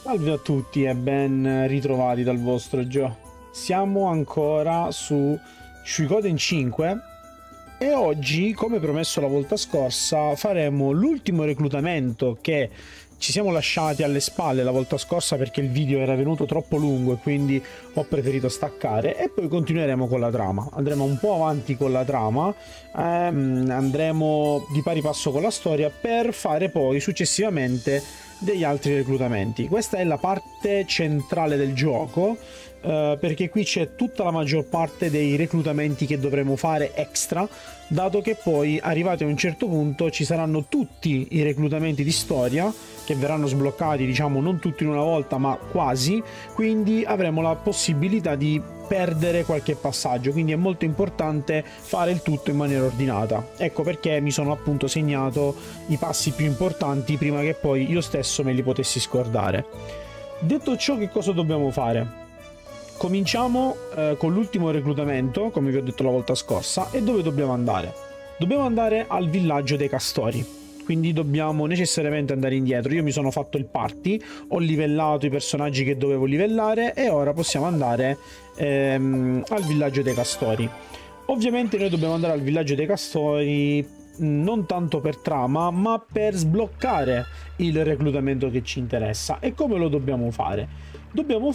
Salve a tutti e ben ritrovati dal vostro Joe. Siamo ancora su Suikoden 5 e oggi, come promesso la volta scorsa, faremo l'ultimo reclutamento che ci siamo lasciati alle spalle la volta scorsa perché il video era venuto troppo lungo e quindi ho preferito staccare, e poi continueremo con la trama. Andremo un po' avanti con la trama, andremo di pari passo con la storia per fare poi successivamente degli altri reclutamenti. Questa è la parte centrale del gioco, perché qui c'è tutta la maggior parte dei reclutamenti che dovremo fare extra, dato che poi arrivati a un certo punto ci saranno tutti i reclutamenti di storia che verranno sbloccati, diciamo non tutti in una volta ma quasi, quindi avremo la possibilità di perdere qualche passaggio, quindi è molto importante fare il tutto in maniera ordinata. Ecco perché mi sono appunto segnato i passi più importanti prima che poi io stesso me li potessi scordare. Detto ciò, che cosa dobbiamo fare? Cominciamo con l'ultimo reclutamento, come vi ho detto la volta scorsa. E dove dobbiamo andare? Dobbiamo andare al villaggio dei Castori, quindi dobbiamo necessariamente andare indietro. Io mi sono fatto il party, ho livellato i personaggi che dovevo livellare e ora possiamo andare al villaggio dei Castori. Ovviamente noi dobbiamo andare al villaggio dei Castori non tanto per trama, ma per sbloccare il reclutamento che ci interessa. E come lo dobbiamo fare? Dobbiamo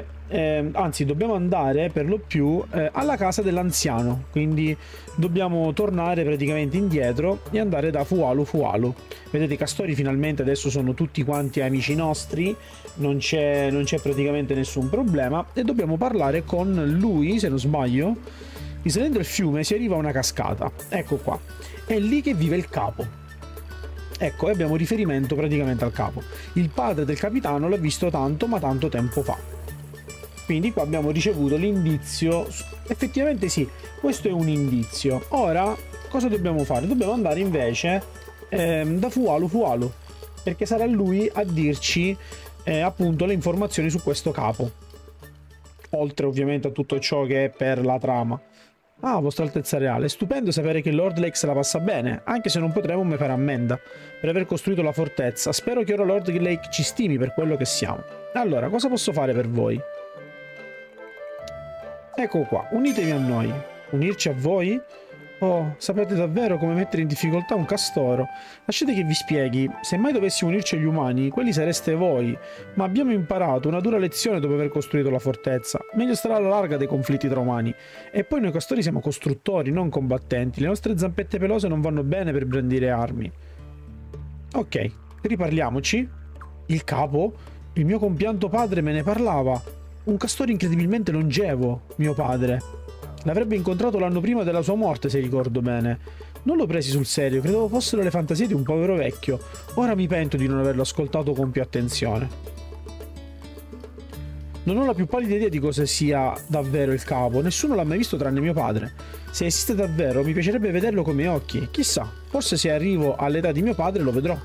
andare per lo più alla casa dell'anziano, quindi dobbiamo tornare praticamente indietro e andare da Fualu Fualu. Vedete, i Castori finalmente adesso sono tutti quanti amici nostri, non c'è praticamente nessun problema, e dobbiamo parlare con lui, se non sbaglio. Risalendo il fiume si arriva a una cascata, ecco qua, è lì che vive il capo. Ecco, e abbiamo riferimento praticamente al capo. Il padre del capitano l'ha visto tanto ma tanto tempo fa. Quindi qua abbiamo ricevuto l'indizio. Effettivamente sì, questo è un indizio. Ora, cosa dobbiamo fare? Dobbiamo andare invece da Fualu Fualu, perché sarà lui a dirci appunto le informazioni su questo capo. Oltre ovviamente a tutto ciò che è per la trama. Ah, vostra altezza reale, è stupendo sapere che Lord Lake se la passa bene, anche se non potremo mai fare ammenda per aver costruito la fortezza. Spero che ora Lord Lake ci stimi per quello che siamo. Allora, cosa posso fare per voi? Ecco qua, unitevi a noi. Unirci a voi? Oh, sapete davvero come mettere in difficoltà un castoro. Lasciate che vi spieghi, se mai dovessimo unirci agli umani, quelli sareste voi. Ma abbiamo imparato una dura lezione dopo aver costruito la fortezza. Meglio stare alla larga dei conflitti tra umani. E poi noi castori siamo costruttori, non combattenti. Le nostre zampette pelose non vanno bene per brandire armi. Ok, riparliamoci. Il capo? Il mio compianto padre me ne parlava. Un castore incredibilmente longevo, mio padre. L'avrebbe incontrato l'anno prima della sua morte, se ricordo bene. Non lo presi sul serio, credevo fossero le fantasie di un povero vecchio. Ora mi pento di non averlo ascoltato con più attenzione. Non ho la più pallida idea di cosa sia davvero il capo, nessuno l'ha mai visto tranne mio padre. Se esiste davvero, mi piacerebbe vederlo con i miei occhi. Chissà, forse se arrivo all'età di mio padre lo vedrò.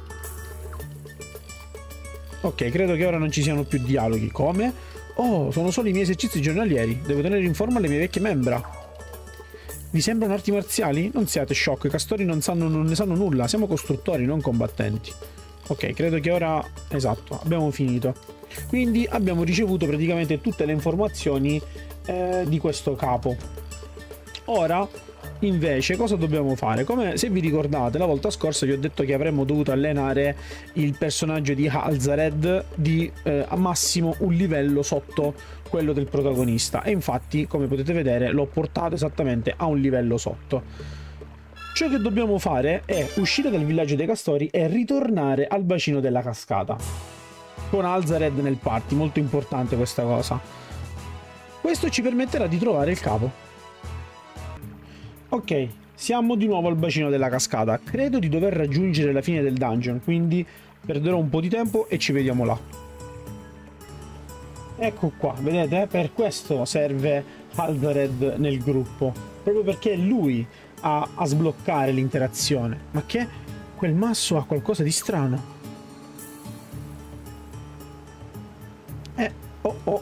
Ok, credo che ora non ci siano più dialoghi. Come? Oh, sono solo i miei esercizi giornalieri. Devo tenere in forma le mie vecchie membra. Vi sembrano arti marziali? Non siate sciocchi, i castori non ne sanno nulla. Siamo costruttori, non combattenti. Ok, credo che ora... Esatto, abbiamo finito. Quindi abbiamo ricevuto praticamente tutte le informazioni di questo capo. Ora, invece, cosa dobbiamo fare? Come se vi ricordate, la volta scorsa vi ho detto che avremmo dovuto allenare il personaggio di Alzared di a massimo un livello sotto quello del protagonista, e infatti, come potete vedere, l'ho portato esattamente a un livello sotto. Ciò che dobbiamo fare è uscire dal villaggio dei Castori e ritornare al bacino della cascata con Alzared nel party. Molto importante questa cosa. Questo ci permetterà di trovare il capo. Ok, siamo di nuovo al bacino della cascata. Credo di dover raggiungere la fine del dungeon, quindi perderò un po' di tempo e ci vediamo là. Ecco qua, vedete? Per questo serve Alzared nel gruppo, proprio perché è lui a sbloccare l'interazione. Ma che? Quel masso ha qualcosa di strano. Oh.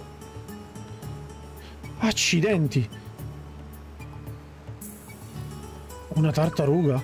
Accidenti. Una tartaruga?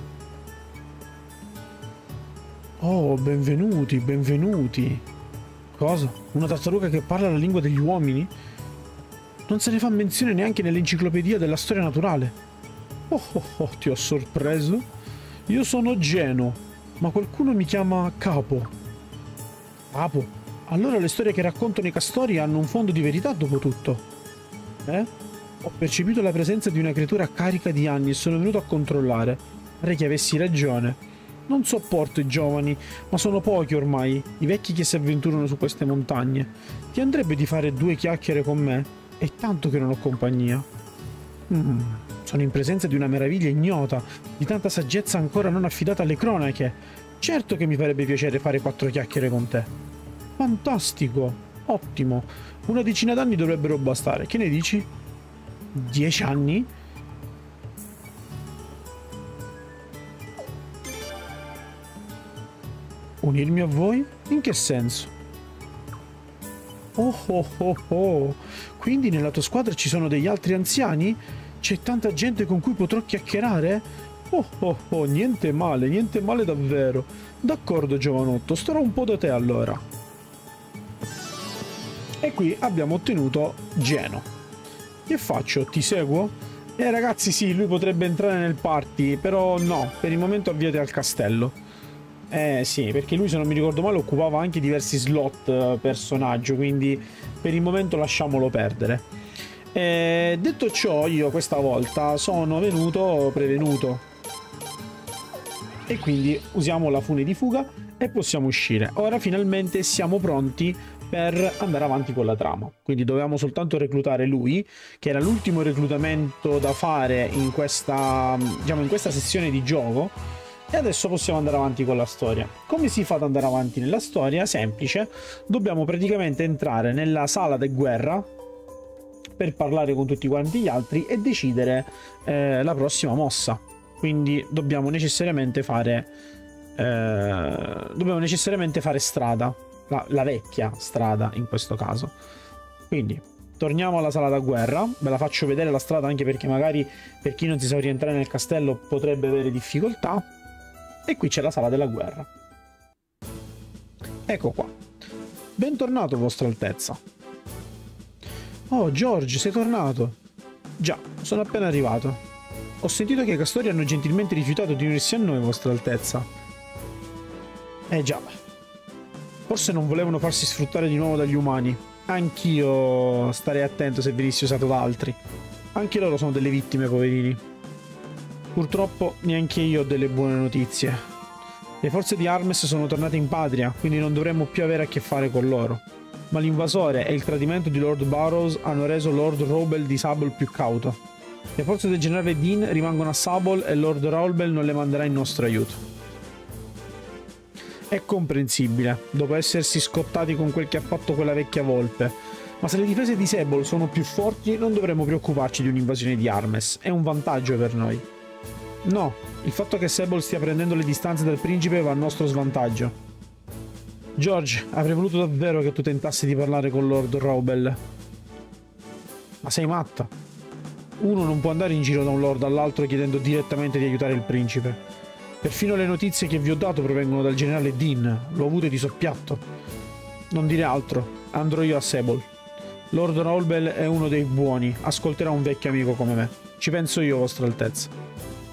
Oh, benvenuti, benvenuti. Cosa? Una tartaruga che parla la lingua degli uomini? Non se ne fa menzione neanche nell'enciclopedia della storia naturale. Oh oh oh, ti ho sorpreso? Io sono Geno, ma qualcuno mi chiama Capo. Capo? Allora le storie che raccontano i castori hanno un fondo di verità dopo tutto. Ho percepito la presenza di una creatura carica di anni e sono venuto a controllare. Pare che avessi ragione. Non sopporto i giovani, ma sono pochi ormai, i vecchi che si avventurano su queste montagne. Ti andrebbe di fare 2 chiacchiere con me? È tanto che non ho compagnia. Sono in presenza di una meraviglia ignota, di tanta saggezza ancora non affidata alle cronache. Certo che mi farebbe piacere fare 4 chiacchiere con te. Fantastico, ottimo. Una decina d'anni dovrebbero bastare, che ne dici? 10 anni? Unirmi a voi? In che senso? Oh oh oh oh! Quindi nella tua squadra ci sono degli altri anziani? C'è tanta gente con cui potrò chiacchierare? Oh oh oh, niente male davvero. D'accordo giovanotto, starò un po' da te allora. E qui abbiamo ottenuto Geno. Che faccio? Ti seguo? Ragazzi sì, lui potrebbe entrare nel party, però no, per il momento avviate al castello. Sì, perché lui, se non mi ricordo male, occupava anche diversi slot personaggio, quindi per il momento lasciamolo perdere. Detto ciò, io questa volta sono venuto prevenuto. E quindi usiamo la fune di fuga e possiamo uscire. Ora finalmente siamo pronti per andare avanti con la trama. Quindi dovevamo soltanto reclutare lui, che era l'ultimo reclutamento da fare in questa, diciamo, in questa sessione di gioco. E adesso possiamo andare avanti con la storia. Come si fa ad andare avanti nella storia? Semplice. Dobbiamo praticamente entrare nella sala di guerra per parlare con tutti quanti gli altri e decidere la prossima mossa. Quindi dobbiamo necessariamente fare strada, la vecchia strada in questo caso. Quindi torniamo alla sala da guerra. Ve la faccio vedere la strada, anche perché magari per chi non si sa orientare nel castello potrebbe avere difficoltà. E qui c'è la sala della guerra. Ecco qua. Bentornato, Vostra Altezza. Oh, George, sei tornato. Già, sono appena arrivato. Ho sentito che i castori hanno gentilmente rifiutato di unirsi a noi, Vostra Altezza. Già. Forse non volevano farsi sfruttare di nuovo dagli umani. Anch'io starei attento se venissi usato da altri. Anche loro sono delle vittime, poverini. Purtroppo neanche io ho delle buone notizie. Le forze di Armes sono tornate in patria, quindi non dovremmo più avere a che fare con loro. Ma l'invasore e il tradimento di Lord Burrows hanno reso Lord Raubel di Sable più cauto. Le forze del generale Dean rimangono a Sable e Lord Raubel non le manderà in nostro aiuto. È comprensibile, dopo essersi scottati con quel che ha fatto quella vecchia volpe. Ma se le difese di Sable sono più forti, non dovremmo preoccuparci di un'invasione di Armes. È un vantaggio per noi. No, il fatto che Sable stia prendendo le distanze dal principe va a nostro svantaggio. George, avrei voluto davvero che tu tentassi di parlare con Lord Raubel. Ma sei matta? Uno non può andare in giro da un lord all'altro chiedendo direttamente di aiutare il principe. Perfino le notizie che vi ho dato provengono dal generale Dean, l'ho avute di soppiatto. Non dire altro, andrò io a Sable. Lord Raubel è uno dei buoni, ascolterà un vecchio amico come me. Ci penso io, Vostra Altezza.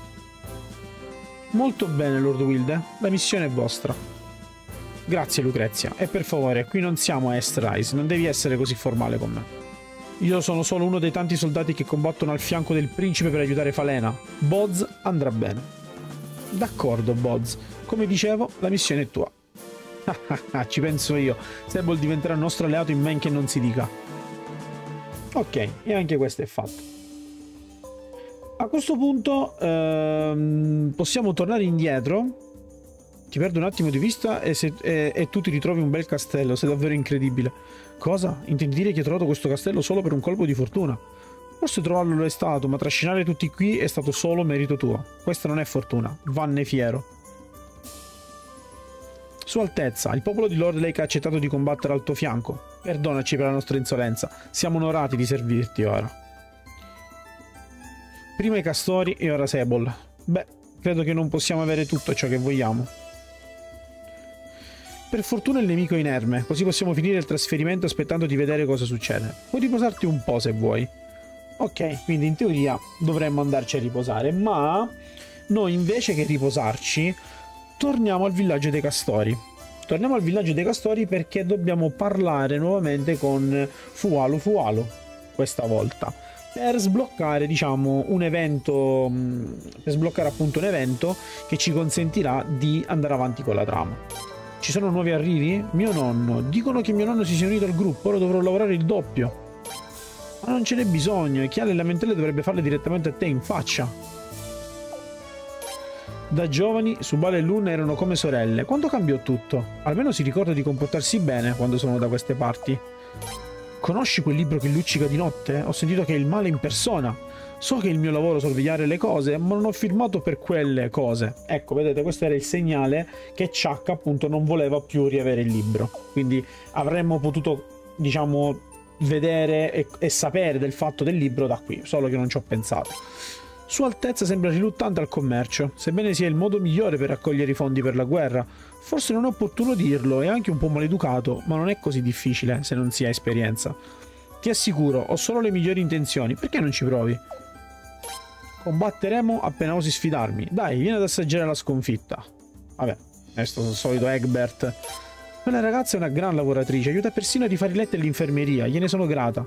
Molto bene, Lord Wilde, la missione è vostra. Grazie, Lucrezia, e per favore, qui non siamo a Eastrise, non devi essere così formale con me. Io sono solo uno dei tanti soldati che combattono al fianco del principe per aiutare Falena. Boz andrà bene. D'accordo, Boz. Come dicevo, la missione è tua. Ci penso io. Sable diventerà nostro alleato in men che non si dica. Ok, e anche questo è fatto. A questo punto possiamo tornare indietro. Ti perdo un attimo di vista e tu ti ritrovi un bel castello. Sei davvero incredibile. Cosa? Intendi dire che hai trovato questo castello solo per un colpo di fortuna? Forse trovarlo lo è stato, ma trascinare tutti qui è stato solo merito tuo. Questa non è fortuna, vanne fiero. Sua Altezza, il popolo di Lord Lake ha accettato di combattere al tuo fianco. Perdonaci per la nostra insolenza, siamo onorati di servirti ora. Prima i castori e ora Sable. Beh, credo che non possiamo avere tutto ciò che vogliamo. Per fortuna il nemico è inerme, così possiamo finire il trasferimento aspettando di vedere cosa succede. Puoi riposarti un po' se vuoi. Ok, quindi in teoria dovremmo andarci a riposare, ma noi invece che riposarci torniamo al villaggio dei castori. Torniamo al villaggio dei castori perché dobbiamo parlare nuovamente con Fualu Fualu questa volta per sbloccare, diciamo, un evento, per sbloccare appunto un evento che ci consentirà di andare avanti con la trama. Ci sono nuovi arrivi? Mio nonno. Dicono che mio nonno si sia unito al gruppo, ora dovrò lavorare il doppio. Ma non ce n'è bisogno, e chi ha le lamentele dovrebbe farle direttamente a te in faccia. Da giovani, Subala e Luna erano come sorelle. Quando cambiò tutto? Almeno si ricorda di comportarsi bene quando sono da queste parti. Conosci quel libro che luccica di notte? Ho sentito che è il male in persona. So che è il mio lavoro sorvegliare le cose, ma non ho firmato per quelle cose. Ecco, vedete, questo era il segnale che Chuck appunto non voleva più riavere il libro. Quindi avremmo potuto, diciamo, vedere e sapere del fatto del libro da qui, solo che non ci ho pensato. Sua Altezza sembra riluttante al commercio, sebbene sia il modo migliore per raccogliere i fondi per la guerra. Forse non è opportuno dirlo, è anche un po' maleducato, ma non è così difficile se non si ha esperienza. Ti assicuro, ho solo le migliori intenzioni, perché non ci provi? Combatteremo appena osi sfidarmi. Dai, vieni ad assaggiare la sconfitta. Vabbè, questo è il solito Egbert. Quella ragazza è una gran lavoratrice, aiuta persino a rifare i letti all'infermeria, gliene sono grata.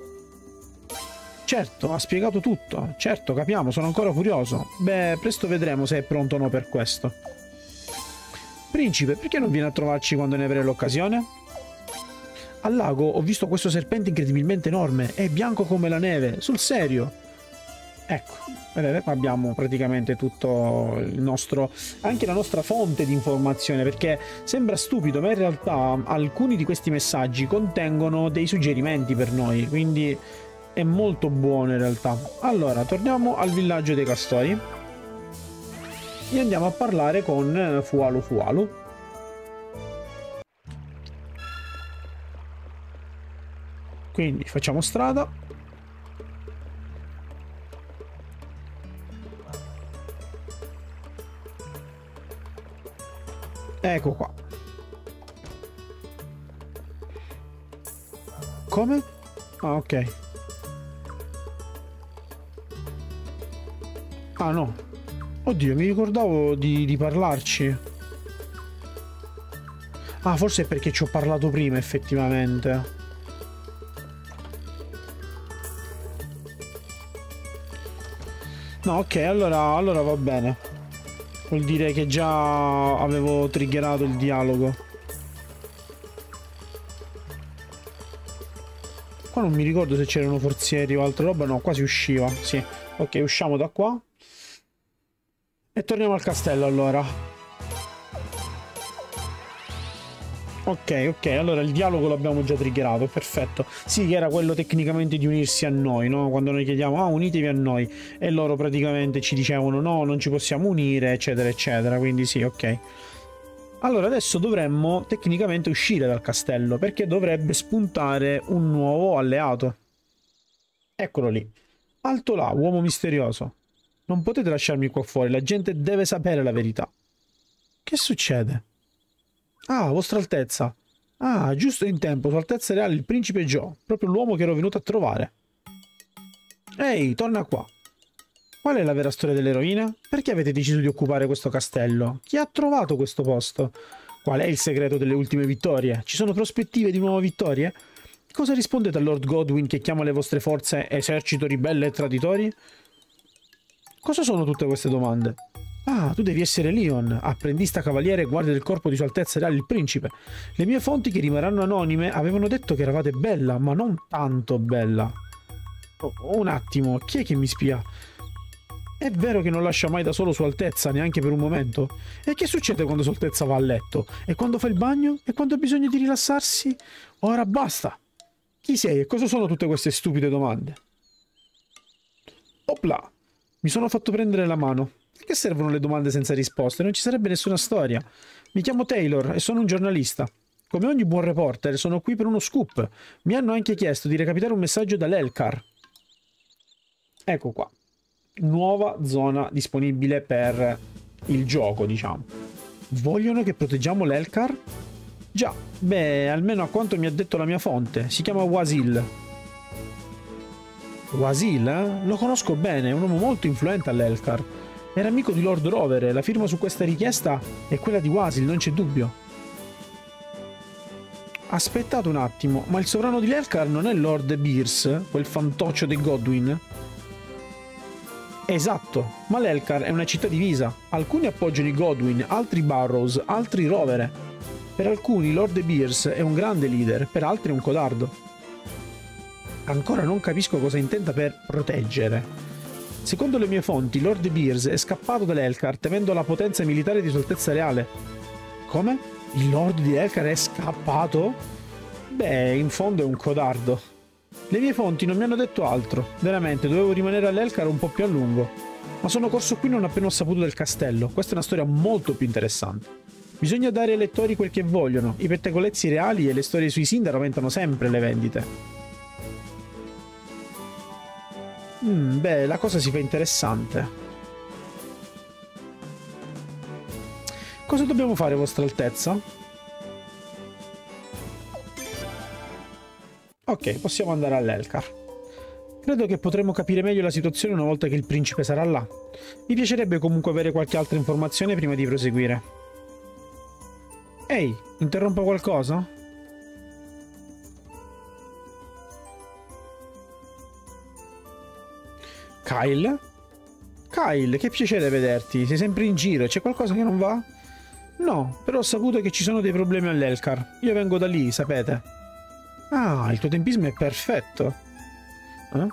Certo, ha spiegato tutto. Certo, capiamo, sono ancora curioso. Beh, presto vedremo se è pronto o no per questo. Principe, perché non vieni a trovarci quando ne avrai l'occasione? Al lago ho visto questo serpente incredibilmente enorme, è bianco come la neve, sul serio. Ecco, vedete, qua abbiamo praticamente tutto il nostro, anche la nostra fonte di informazione, perché sembra stupido, ma in realtà alcuni di questi messaggi contengono dei suggerimenti per noi, quindi è molto buono in realtà. Allora, torniamo al villaggio dei castori e andiamo a parlare con Fualu Fualu. Quindi facciamo strada. Ecco qua. Come? Ah, ok. Ah, no. Oddio, mi ricordavo di parlarci. Ah, forse è perché ci ho parlato prima, effettivamente. No, ok, allora va bene. Vuol dire che già avevo triggerato il dialogo. Qua non mi ricordo se c'erano forzieri o altra roba. No, qua si usciva, sì. Ok, usciamo da qua. E torniamo al castello allora. Ok, allora il dialogo l'abbiamo già triggerato, perfetto. Sì, che era quello tecnicamente di unirsi a noi, no? Quando noi chiediamo, ah, unitevi a noi. E loro praticamente ci dicevano, no, non ci possiamo unire, eccetera, eccetera. Quindi sì, ok. Allora adesso dovremmo tecnicamente uscire dal castello, perché dovrebbe spuntare un nuovo alleato. Eccolo lì. Alto là, uomo misterioso. Non potete lasciarmi qua fuori, la gente deve sapere la verità. Che succede? Ah, vostra altezza. Ah, giusto in tempo, sua altezza reale, il principe Joe, proprio l'uomo che ero venuto a trovare. Ehi, torna qua. Qual è la vera storia dell'eroina? Perché avete deciso di occupare questo castello? Chi ha trovato questo posto? Qual è il segreto delle ultime vittorie? Ci sono prospettive di nuove vittorie? Cosa rispondete a Lord Godwin che chiama le vostre forze esercito ribelle e traditori? Cosa sono tutte queste domande? Ah, tu devi essere Leon, apprendista cavaliere e guardia del corpo di Sua Altezza Reale il Principe. Le mie fonti, che rimarranno anonime, avevano detto che eravate bella, ma non tanto bella. Oh, un attimo, chi è che mi spia? È vero che non lascia mai da solo Sua Altezza, neanche per un momento? E che succede quando Sua Altezza va a letto? E quando fa il bagno? E quando ha bisogno di rilassarsi? Ora basta! Chi sei e cosa sono tutte queste stupide domande? Opla! Mi sono fatto prendere la mano. Che servono le domande senza risposte? Non ci sarebbe nessuna storia. Mi chiamo Taylor e sono un giornalista. Come ogni buon reporter, sono qui per uno scoop. Mi hanno anche chiesto di recapitare un messaggio dall'Elcar. Ecco qua. Nuova zona disponibile per il gioco, diciamo. Vogliono che proteggiamo l'Elcar? Già, beh, almeno a quanto mi ha detto la mia fonte. Si chiama Wasil. Wasil, eh? Lo conosco bene, è un uomo molto influente all'Elkar. Era amico di Lord Rover e la firma su questa richiesta è quella di Wasil, non c'è dubbio. Aspettate un attimo, ma il sovrano di Elkar non è Lord Beers, quel fantoccio dei Godwin? Esatto, ma l'Elkar è una città divisa. Alcuni appoggiano i Godwin, altri Burrows, altri Rovere. Per alcuni Lord Beers è un grande leader, per altri è un codardo. Ancora non capisco cosa intenda per proteggere. Secondo le mie fonti, Lord Beers è scappato dall'Elkar temendo la potenza militare di Sua Altezza Reale. Come? Il Lord di Elkar è scappato? Beh, in fondo è un codardo. Le mie fonti non mi hanno detto altro. Veramente, dovevo rimanere all'Elkar un po' più a lungo. Ma sono corso qui non appena ho saputo del castello. Questa è una storia molto più interessante. Bisogna dare ai lettori quel che vogliono. I pettegolezzi reali e le storie sui Sindar aumentano sempre le vendite. Beh, la cosa si fa interessante. Cosa dobbiamo fare, Vostra Altezza? Ok, possiamo andare all'Elkar. Credo che potremo capire meglio la situazione una volta che il principe sarà là. Mi piacerebbe comunque avere qualche altra informazione prima di proseguire. Ehi, interrompo qualcosa? Kyle? Kyle, che piacere vederti. Sei sempre in giro, c'è qualcosa che non va? No, però ho saputo che ci sono dei problemi all'Elkar. Io vengo da lì, sapete. Ah, il tuo tempismo è perfetto. Eh?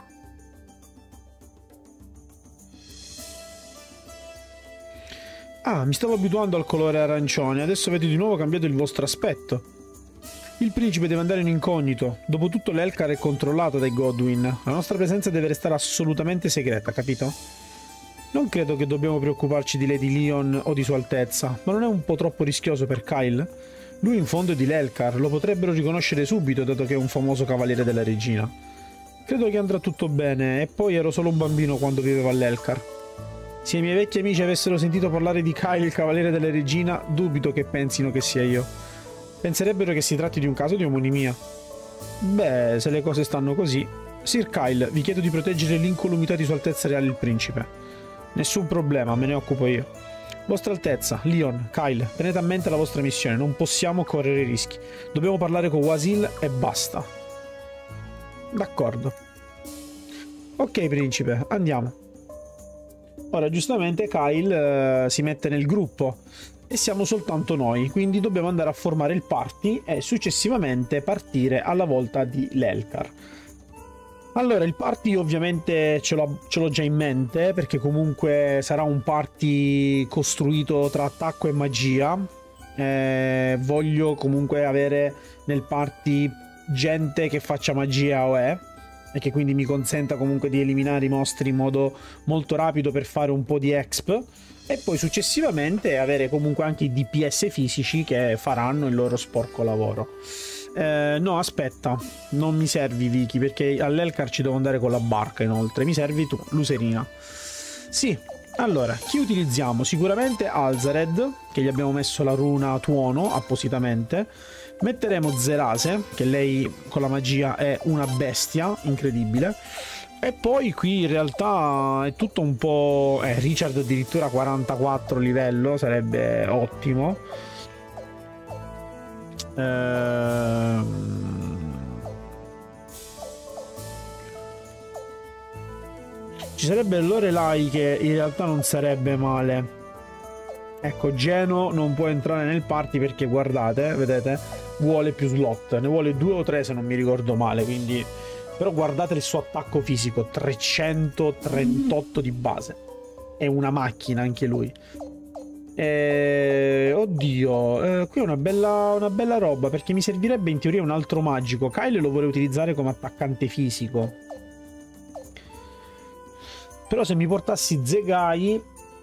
Ah, mi stavo abituando al colore arancione, adesso vedo di nuovo cambiato il vostro aspetto. Il principe deve andare in incognito. Dopotutto l'Elkar è controllato dai Godwin. La nostra presenza deve restare assolutamente segreta, capito? Non credo che dobbiamo preoccuparci di Lady Leon o di Sua Altezza, ma non è un po' troppo rischioso per Kyle? Lui in fondo è di l'Elkar, lo potrebbero riconoscere subito dato che è un famoso cavaliere della regina. Credo che andrà tutto bene, e poi ero solo un bambino quando vivevo all'Elkar. Se i miei vecchi amici avessero sentito parlare di Kyle, il cavaliere della regina, dubito che pensino che sia io. Penserebbero che si tratti di un caso di omonimia. Beh, se le cose stanno così... Sir Kyle, vi chiedo di proteggere l'incolumità di Sua Altezza Reale il Principe. Nessun problema, me ne occupo io. Vostra Altezza, Leon, Kyle, tenete a mente la vostra missione, non possiamo correre rischi. Dobbiamo parlare con Wasil e basta. D'accordo. Ok, Principe, andiamo. Ora, giustamente, Kyle si mette nel gruppo e siamo soltanto noi, quindi dobbiamo andare a formare il party e successivamente partire alla volta di l'Elkar. Allora, il party ovviamente ce l'ho già in mente, perché comunque sarà un party costruito tra attacco e magia. Voglio comunque avere nel party gente che faccia magia OE, e che quindi mi consenta comunque di eliminare i mostri in modo molto rapido per fare un po' di exp, e poi successivamente avere comunque anche i DPS fisici che faranno il loro sporco lavoro. No, aspetta, non mi servi Vicky, perché all'Elkar ci devo andare con la barca inoltre. Mi servi tu, Luserina. Sì, allora, chi utilizziamo? Sicuramente Alzared, che gli abbiamo messo la runa tuono appositamente. Metteremo Zerase, che lei con la magia è una bestia incredibile. E poi qui in realtà è tutto un po'... Richard addirittura 44 livello, sarebbe ottimo. Ci sarebbe Lorelai, che in realtà non sarebbe male. Ecco, Geno non può entrare nel party perché, guardate, vedete, vuole più slot. Ne vuole 2 o 3 se non mi ricordo male, quindi... Però guardate il suo attacco fisico, 338 di base. È una macchina anche lui. Oddio, qui è una bella roba, perché mi servirebbe in teoria un altro magico. Kyle lo vorrei utilizzare come attaccante fisico. Però se mi portassi Zegai...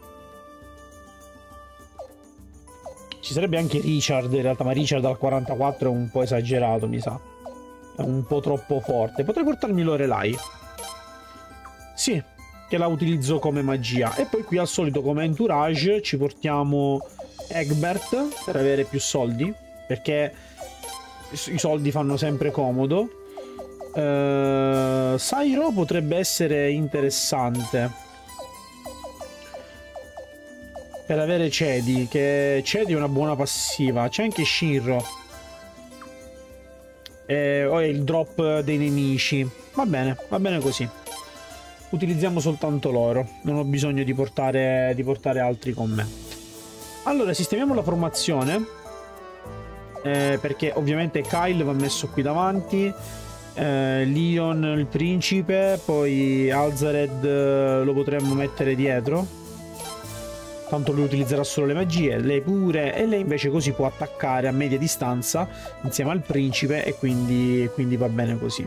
Ci sarebbe anche Richard in realtà, ma Richard al 44 è un po' esagerato, mi sa. È un po' troppo forte. Potrei portarmi Lorelai. Sì, che la utilizzo come magia. E poi qui al solito come entourage ci portiamo Egbert per avere più soldi. perché i soldi fanno sempre comodo. Sairo potrebbe essere interessante per avere Cedi, che Cedi è una buona passiva. C'è anche Shinro. O è il drop dei nemici. Va bene così. Utilizziamo soltanto loro. Non ho bisogno di portare altri con me. Allora, sistemiamo la formazione. Perché ovviamente Kyle va messo qui davanti. Leon il principe. Poi Alzared lo potremmo mettere dietro. Tanto lui utilizzerà solo le magie, lei pure, e lei invece così può attaccare a media distanza insieme al principe e quindi va bene così.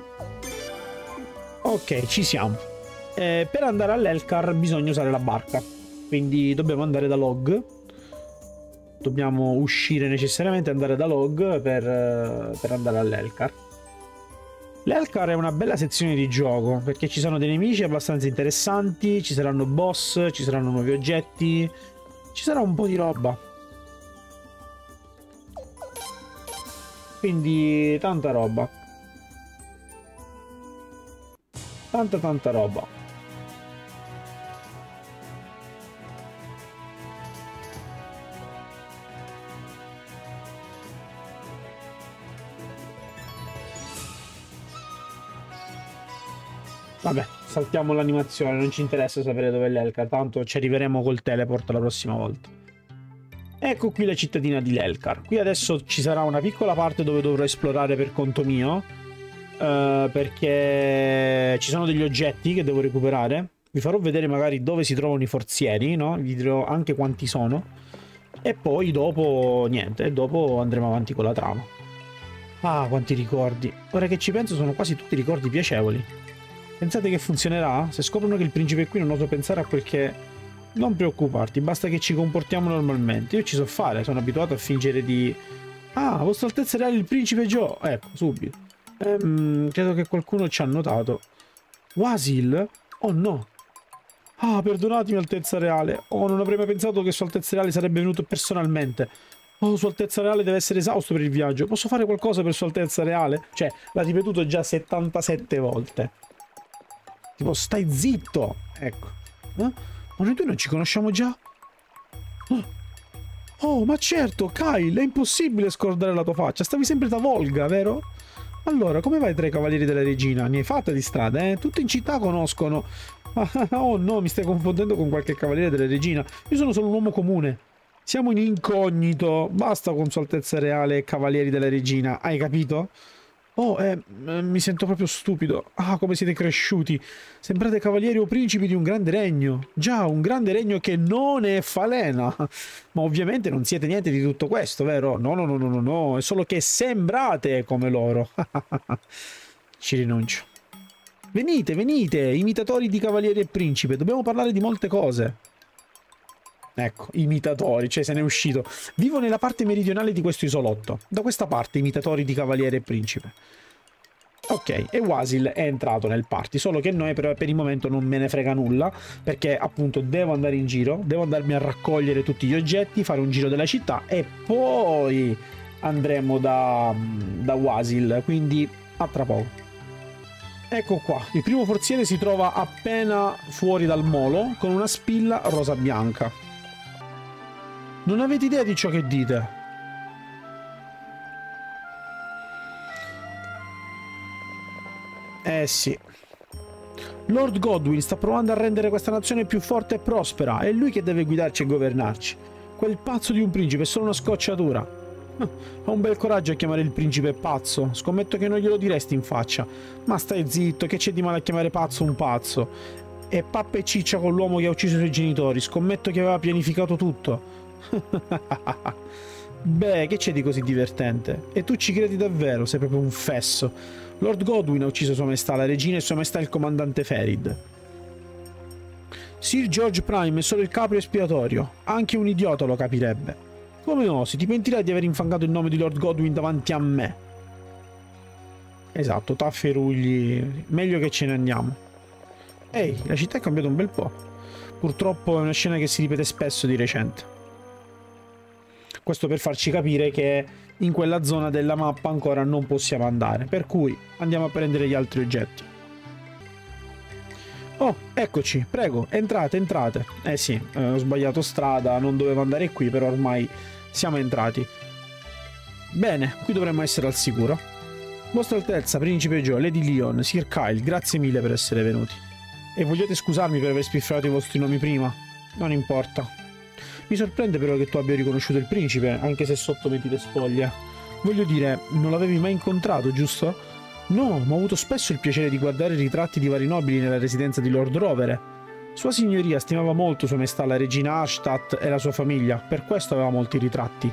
Ok, ci siamo. Per andare all'Elkar bisogna usare la barca, quindi dobbiamo andare da Log. Dobbiamo uscire necessariamente e andare da Log per andare all'Elkar. L'Elkar è una bella sezione di gioco perché ci sono dei nemici abbastanza interessanti, ci saranno boss, ci saranno nuovi oggetti. Ci sarà un po' di roba. Quindi tanta roba. Tanta roba. Vabbè, saltiamo l'animazione, non ci interessa sapere dove è l'Elkar, tanto ci arriveremo col teleport la prossima volta. Ecco qui la cittadina di Lelkar. Qui adesso ci sarà una piccola parte dove dovrò esplorare per conto mio, perché ci sono degli oggetti che devo recuperare. Vi farò vedere magari dove si trovano i forzieri, no? Vi dirò anche quanti sono. E poi dopo, niente, dopo andremo avanti con la trama. Ah, quanti ricordi. Ora che ci penso sono quasi tutti ricordi piacevoli. Pensate che funzionerà? Se scoprono che il principe è qui non oso pensare a quel che... Non preoccuparti, basta che ci comportiamo normalmente. Io ci so fare, sono abituato a fingere di... Ah, vostra altezza reale il principe Joe! Ecco, subito. Credo che qualcuno ci ha notato. Wasil? Oh no! Ah, perdonatemi, altezza reale. Oh, non avrei mai pensato che sua altezza reale sarebbe venuto personalmente. Oh, sua altezza reale deve essere esausto per il viaggio. Posso fare qualcosa per sua altezza reale? Cioè, l'ha ripetuto già 77 volte. Tipo, stai zitto! Ecco. Ma noi due non ci conosciamo già? Oh, ma certo, Kyle, è impossibile scordare la tua faccia. Stavi sempre da Volga, vero? Allora, come vai tra i cavalieri della regina? Ne hai fatte di strada, eh? Tutti in città conoscono. Oh no, mi stai confondendo con qualche cavaliere della regina. Io sono solo un uomo comune. Siamo in incognito. Basta con sua altezza reale e cavalieri della regina. Hai capito? Oh, mi sento proprio stupido. Ah, come siete cresciuti. Sembrate cavalieri o principi di un grande regno. Già, un grande regno che non è Falena. Ma ovviamente non siete niente di tutto questo, vero? No. È solo che sembrate come loro. Ci rinuncio. Venite, imitatori di cavalieri e principe. Dobbiamo parlare di molte cose. Ecco, imitatori, cioè se n'è uscito. Vivo nella parte meridionale di questo isolotto. Da questa parte, imitatori di cavaliere e principe. Ok, e Wasil è entrato nel party, solo che noi per il momento non me ne frega nulla, perché appunto devo andare in giro, devo andarmi a raccogliere tutti gli oggetti, fare un giro della città e poi andremo da Wasil, quindi a tra poco. Ecco qua, il primo forziere si trova appena fuori dal molo con una spilla rosa bianca. Non avete idea di ciò che dite? Eh sì. Lord Godwin sta provando a rendere questa nazione più forte e prospera. È lui che deve guidarci e governarci. Quel pazzo di un principe è solo una scocciatura. Ha un bel coraggio a chiamare il principe pazzo. Scommetto che non glielo diresti in faccia. Ma stai zitto, che c'è di male a chiamare pazzo un pazzo? E pappa e ciccia con l'uomo che ha ucciso i suoi genitori. Scommetto che aveva pianificato tutto. Beh, che c'è di così divertente? E tu ci credi davvero? Sei proprio un fesso. Lord Godwin ha ucciso Sua Maestà la regina e Sua Maestà il comandante Ferid. Sir George Prime è solo il capro espiatorio. Anche un idiota lo capirebbe. Come osi? Ti pentirai di aver infangato il nome di Lord Godwin davanti a me? Esatto, tafferugli. Meglio che ce ne andiamo. Ehi, la città è cambiata un bel po'. Purtroppo è una scena che si ripete spesso di recente. Questo per farci capire che in quella zona della mappa ancora non possiamo andare, per cui andiamo a prendere gli altri oggetti. Oh, eccoci, prego, entrate, entrate. Eh sì, ho sbagliato strada, non dovevo andare qui, però ormai siamo entrati. Bene, qui dovremmo essere al sicuro. Vostra Altezza, Principe Joe, Lady Leon, Sir Kyle, grazie mille per essere venuti. E vogliate scusarmi per aver spifferato i vostri nomi prima? Non importa. Mi sorprende però che tu abbia riconosciuto il principe, anche se sottometti le spoglie. Voglio dire, non l'avevi mai incontrato, giusto? No, ma ho avuto spesso il piacere di guardare i ritratti di vari nobili nella residenza di Lord Rovere. Sua signoria stimava molto Sua Maestà la regina Ashtat e la sua famiglia, per questo aveva molti ritratti.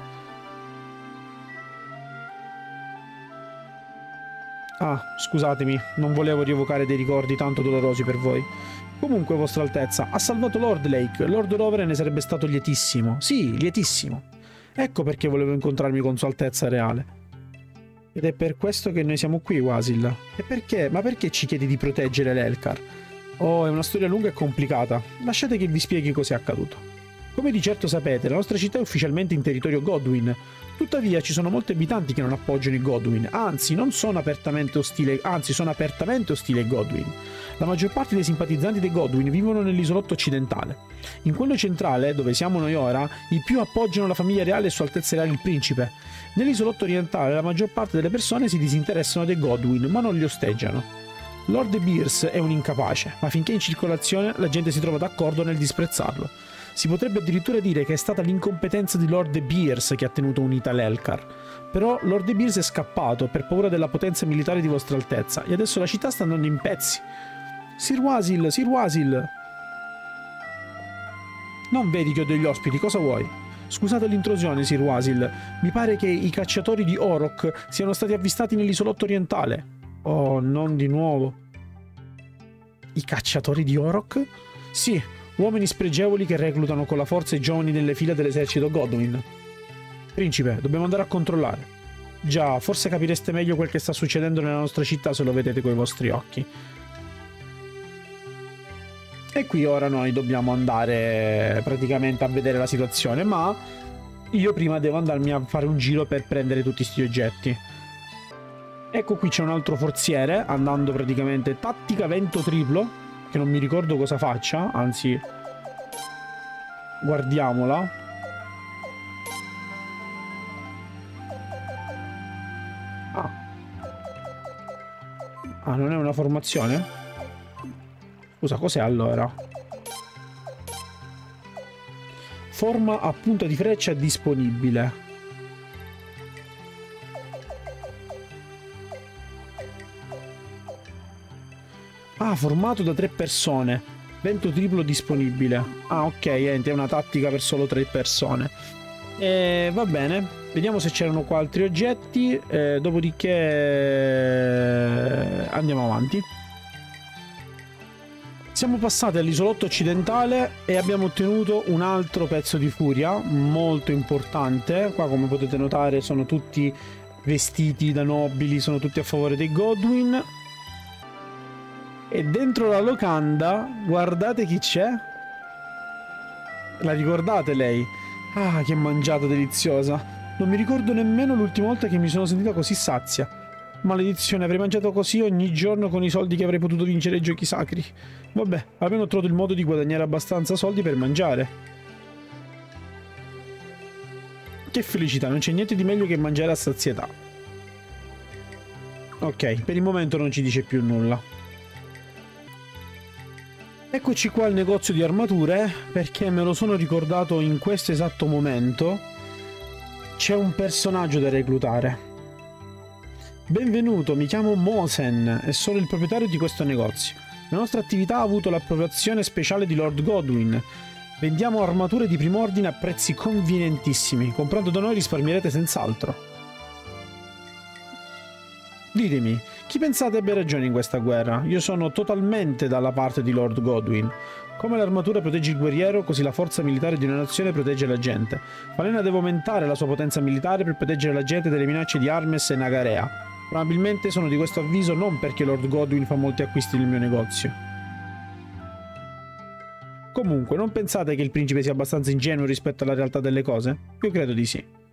Ah, scusatemi, non volevo rievocare dei ricordi tanto dolorosi per voi. Comunque, Vostra Altezza, ha salvato Lord Lake. Lord Rovere ne sarebbe stato lietissimo. Sì, lietissimo. Ecco perché volevo incontrarmi con Sua Altezza Reale. Ed è per questo che noi siamo qui, Wasil. E perché? Ma perché ci chiedi di proteggere l'Elkar? Oh, è una storia lunga e complicata. Lasciate che vi spieghi cos'è accaduto. Come di certo sapete, la nostra città è ufficialmente in territorio Godwyn. Tuttavia ci sono molti abitanti che non appoggiano i Godwyn, anzi sono apertamente ostili ai Godwyn. La maggior parte dei simpatizzanti dei Godwyn vivono nell'isolotto occidentale. In quello centrale, dove siamo noi ora, i più appoggiano la famiglia reale e Sua Altezza Reale il Principe. Nell'isolotto orientale la maggior parte delle persone si disinteressano dei Godwyn, ma non li osteggiano. Lord Beers è un incapace, ma finché è in circolazione la gente si trova d'accordo nel disprezzarlo. Si potrebbe addirittura dire che è stata l'incompetenza di Lord Beers che ha tenuto unita l'Elkar. Però Lord Beers è scappato per paura della potenza militare di Vostra Altezza e adesso la città sta andando in pezzi. Sir Wasil, Sir Wasil! Non vedi che ho degli ospiti, cosa vuoi? Scusate l'intrusione, Sir Wasil. Mi pare che i cacciatori di Orok siano stati avvistati nell'isolotto orientale. Oh, non di nuovo. I cacciatori di Orok? Sì, uomini spregevoli che reclutano con la forza i giovani nelle file dell'esercito Godwyn. Principe, dobbiamo andare a controllare. Già, forse capireste meglio quel che sta succedendo nella nostra città se lo vedete coi vostri occhi. E qui ora noi dobbiamo andare praticamente a vedere la situazione, ma io prima devo andarmi a fare un giro per prendere tutti questi oggetti. Ecco, qui c'è un altro forziere, andando praticamente tattica vento triplo, che non mi ricordo cosa faccia, anzi guardiamola. Ah, non è una formazione? Scusa, cos'è allora? Forma a punta di freccia disponibile. Ah, formato da 3 persone. Vento triplo disponibile. Ah, ok, è una tattica per solo 3 persone. Va bene. Vediamo se c'erano qua altri oggetti. Dopodiché andiamo avanti. Siamo passati all'isolotto occidentale e abbiamo ottenuto un altro pezzo di furia molto importante. Qua, come potete notare, sono tutti vestiti da nobili, sono tutti a favore dei Godwyn. E dentro la locanda, guardate chi c'è. La ricordate lei? Ah, che mangiata deliziosa. Non mi ricordo nemmeno l'ultima volta che mi sono sentita così sazia. Maledizione, avrei mangiato così ogni giorno con i soldi che avrei potuto vincere ai giochi sacri. Vabbè, almeno ho trovato il modo di guadagnare abbastanza soldi per mangiare. Che felicità, non c'è niente di meglio che mangiare a sazietà. Ok, per il momento non ci dice più nulla. Eccoci qua al negozio di armature, perché me lo sono ricordato in questo esatto momento. C'è un personaggio da reclutare. Benvenuto, mi chiamo Mosen e sono il proprietario di questo negozio. La nostra attività ha avuto l'approvazione speciale di Lord Godwyn. Vendiamo armature di primo ordine a prezzi convenientissimi. Comprando da noi risparmierete senz'altro. Ditemi, chi pensate abbia ragione in questa guerra? Io sono totalmente dalla parte di Lord Godwyn. Come l'armatura protegge il guerriero, così la forza militare di una nazione protegge la gente. Falena deve aumentare la sua potenza militare per proteggere la gente dalle minacce di Armes e Nagarea. Probabilmente sono di questo avviso non perché Lord Godwyn fa molti acquisti nel mio negozio. Comunque, non pensate che il principe sia abbastanza ingenuo rispetto alla realtà delle cose? Io credo di sì.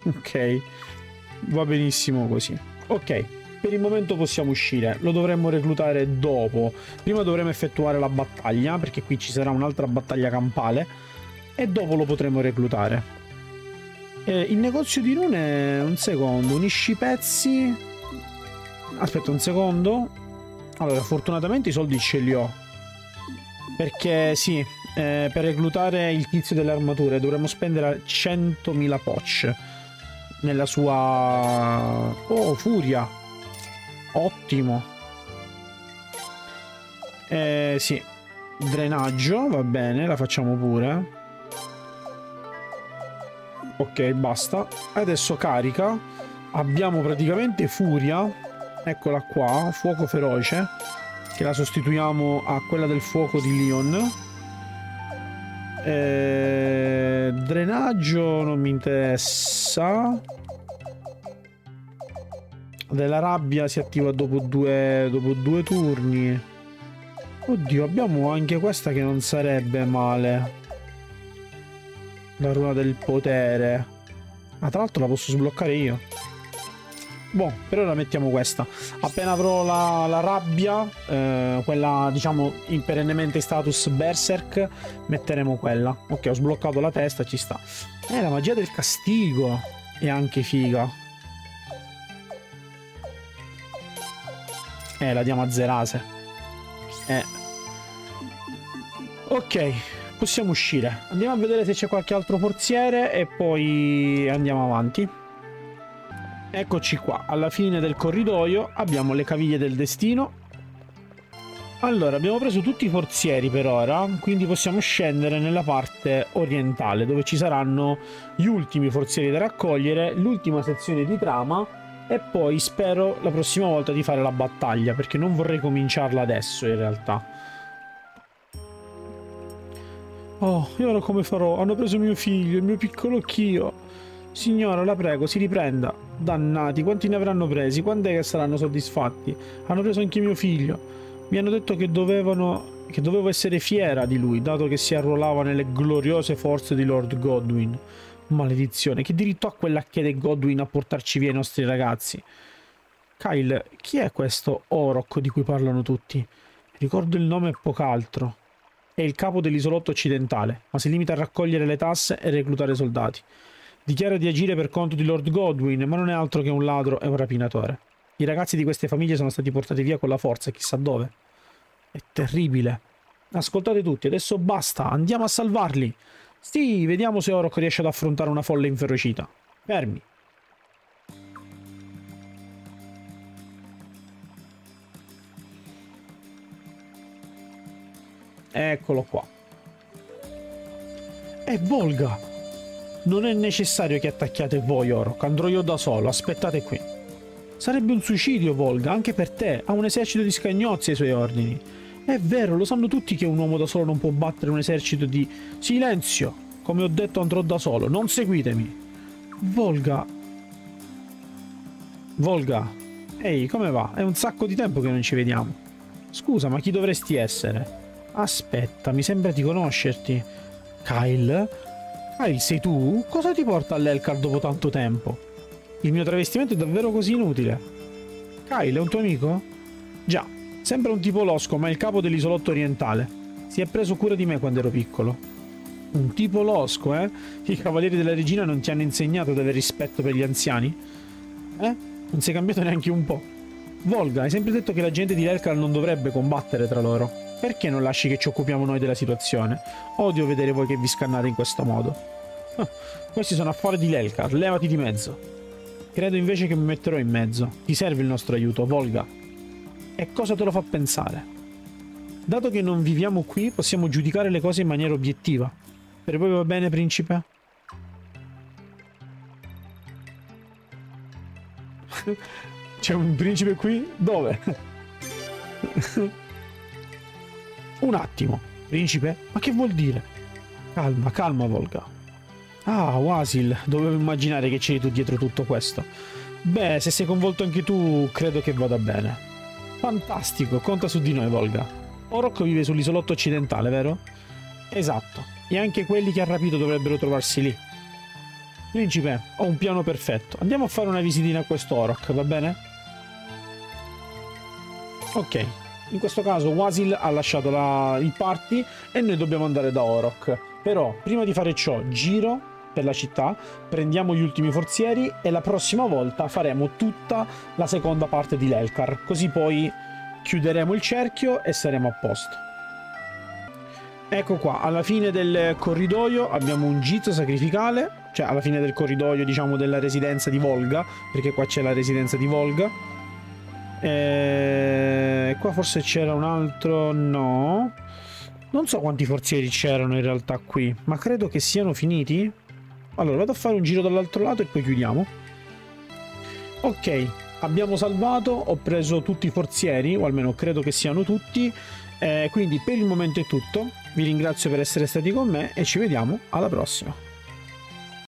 Ok, va benissimo così. Ok, per il momento possiamo uscire. Lo dovremmo reclutare dopo. Prima dovremo effettuare la battaglia, perché qui ci sarà un'altra battaglia campale, e dopo lo potremo reclutare. Il negozio di rune, un secondo, unisci i pezzi. Aspetta un secondo. Allora, fortunatamente i soldi ce li ho. Perché sì, per reclutare il tizio delle armature dovremmo spendere 100.000 poch nella sua... Oh, furia. Ottimo. Sì, drenaggio, va bene, la facciamo pure. Ok, basta. Adesso carica. Abbiamo praticamente furia. Eccola qua, fuoco feroce, che la sostituiamo a quella del fuoco di Leon. Drenaggio non mi interessa. Della rabbia si attiva dopo due turni. Oddio, abbiamo anche questa che non sarebbe male. La runa del potere. Ma tra l'altro la posso sbloccare io. Boh, per ora mettiamo questa. Appena avrò la rabbia, quella diciamo perennemente status berserk, metteremo quella. Ok, ho sbloccato la testa, ci sta. La magia del castigo è anche figa. La diamo a Zerase. Ok, possiamo uscire. Andiamo a vedere se c'è qualche altro forziere e poi andiamo avanti. Eccoci qua, alla fine del corridoio abbiamo le caviglie del destino. Allora, abbiamo preso tutti i forzieri per ora, quindi possiamo scendere nella parte orientale, dove ci saranno gli ultimi forzieri da raccogliere, l'ultima sezione di trama, e poi spero la prossima volta di fare la battaglia, perché non vorrei cominciarla adesso in realtà. Oh, e ora come farò? Hanno preso mio figlio, il mio piccolo Kyo. Signora, la prego, si riprenda. Dannati, quanti ne avranno presi? Quando è che saranno soddisfatti? Hanno preso anche mio figlio. Mi hanno detto che dovevo essere fiera di lui, dato che si arruolava nelle gloriose forze di Lord Godwin. Maledizione, che diritto ha quella chiede Godwin a portarci via i nostri ragazzi? Kyle, chi è questo Orok di cui parlano tutti? Ricordo il nome e poco altro. È il capo dell'isolotto occidentale, ma si limita a raccogliere le tasse e reclutare soldati. Dichiara di agire per conto di Lord Godwin, ma non è altro che un ladro e un rapinatore. I ragazzi di queste famiglie sono stati portati via con la forza, chissà dove. È terribile. Ascoltate tutti, adesso basta, andiamo a salvarli. Sì, vediamo se Orok riesce ad affrontare una folla inferocita. Fermi. Eccolo qua. È Volga! Non è necessario che attacchiate voi, Orok. Andrò io da solo, aspettate qui. Sarebbe un suicidio, Volga, anche per te. Ha un esercito di scagnozzi ai suoi ordini. È vero, lo sanno tutti che un uomo da solo non può battere un esercito di... Silenzio! Come ho detto, andrò da solo. Non seguitemi. Volga... Volga... Ehi, come va? È un sacco di tempo che non ci vediamo. Scusa, ma chi dovresti essere? Aspetta, mi sembra di conoscerti. Kyle? Kyle, sei tu? Cosa ti porta all'Elkar dopo tanto tempo? Il mio travestimento è davvero così inutile? Kyle, è un tuo amico? Già, sembra un tipo losco, ma è il capo dell'isolotto orientale. Si è preso cura di me quando ero piccolo. Un tipo losco, eh? I cavalieri della regina non ti hanno insegnato ad avere rispetto per gli anziani? Non sei cambiato neanche un po'. Volga, hai sempre detto che la gente di Elkar non dovrebbe combattere tra loro. Perché non lasci che ci occupiamo noi della situazione? Odio vedere voi che vi scannate in questo modo. Questi sono affari di Elkar, levati di mezzo. Credo invece che mi metterò in mezzo. Ti serve il nostro aiuto, Volga. E cosa te lo fa pensare? Dato che non viviamo qui, possiamo giudicare le cose in maniera obiettiva. Per voi va bene, principe? C'è un principe qui? Dove? Un attimo, principe? Ma che vuol dire? Calma, calma, Volga. Ah, Wasil, dovevo immaginare che c'eri tu dietro tutto questo. Beh, se sei coinvolto anche tu, credo che vada bene. Fantastico, conta su di noi, Volga. Orok vive sull'isolotto occidentale, vero? Esatto, e anche quelli che ha rapito dovrebbero trovarsi lì. Principe, ho un piano perfetto. Andiamo a fare una visitina a questo Orok, va bene? Ok, in questo caso Wasil ha lasciato il party e noi dobbiamo andare da Orok. Però, prima di fare ciò, giro per la città, prendiamo gli ultimi forzieri e la prossima volta faremo tutta la seconda parte di Lelkar. Così poi chiuderemo il cerchio e saremo a posto. Ecco qua, alla fine del corridoio abbiamo un gitto sacrificale, cioè alla fine del corridoio, diciamo, della residenza di Volga, perché qua c'è la residenza di Volga. Qua forse c'era un altro, no. Non so quanti forzieri c'erano in realtà qui, ma credo che siano finiti. Allora, vado a fare un giro dall'altro lato e poi chiudiamo. Ok, abbiamo salvato, ho preso tutti i forzieri, o almeno credo che siano tutti. Quindi per il momento è tutto, vi ringrazio per essere stati con me e ci vediamo alla prossima.